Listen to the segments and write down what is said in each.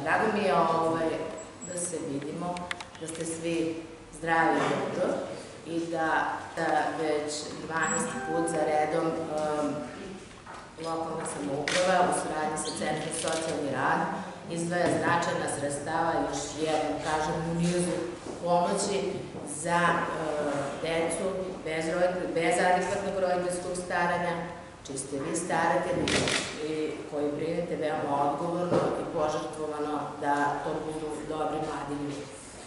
Drago mi je da se vidimo, da ste svi zdravi i dobro i da već 12. put za redom lokalna samouprava u saradnji sa Centrom za socijalni rad izdvaja značajna sredstava, još jednom kažem, u nizu pomoći za decu bez adekvatnog roditeljskog staranja, čiji ste vi staratelji i koji brinete veoma odgovorno i požrtvovano da to budu dobri mladi ljudi.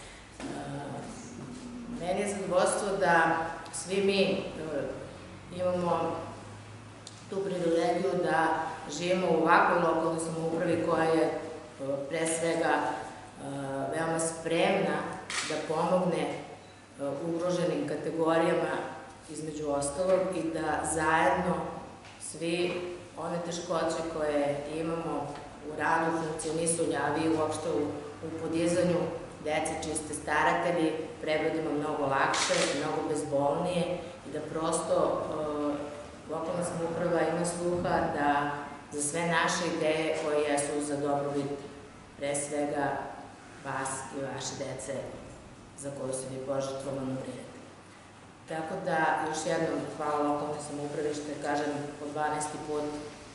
Meni je zadovoljstvo da svi mi imamo tu privilegiju da živimo u ovakvoj lokalnoj samoupravi koja je pre svega veoma spremna da pomogne ugroženim kategorijama između ostalog i da zajedno svi one teškoće koje imamo u radu, funkcionisanju, a vi uopšte u podizanju dece čiji ste staratelji, prebrodimo mnogo lakše, mnogo bezbolnije i da prosto lokalna samouprava ima sluha da za sve naše ideje koje jesu za dobrobit pre svega vas i vaše dece za koju se vi požrtvovano brinete. Tako da, još jednom hvala lokalnoj samoupravi što je, kažem, po 12. put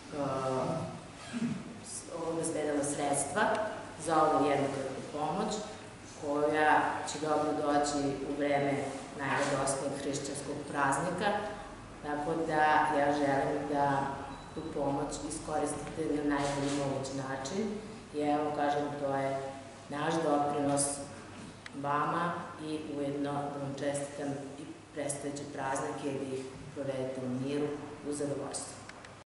obezbedila sredstva za ovu jednokratnu pomoć koja će dobro doći u vreme najradosnijeg hrišćanskog praznika. Tako da ja želim da tu pomoć iskoristite na najbolji mogući način i evo, kažem, to je naš doprinos vama i ujedno da vam čestitam i predstojeće praznike i da ih provedete u miru, u zadovoljstvu.